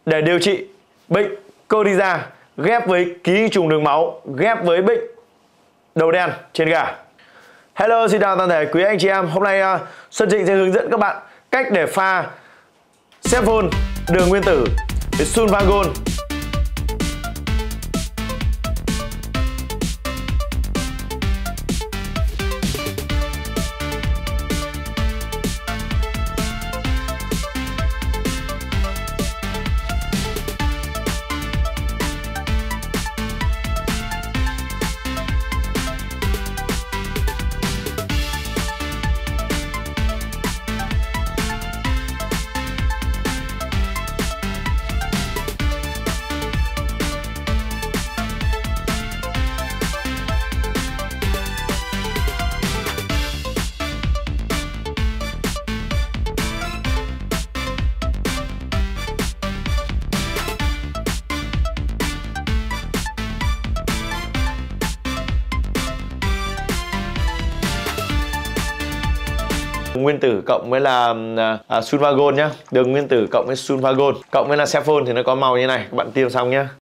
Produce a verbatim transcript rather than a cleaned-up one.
để điều trị bệnh Coryza ghép với ký trùng đường máu, ghép với bệnh đầu đen trên gà. Hello, xin chào toàn thể quý anh chị em. Hôm nay uh, Xuân Trịnh sẽ hướng dẫn các bạn cách để pha Sevon đường nguyên tử với sulfagol. Nguyên tử cộng với là à, sulfagol nhá, đường nguyên tử cộng với sulfagol cộng với là Sevon thì nó có màu như này, các bạn tiêu xong nhá.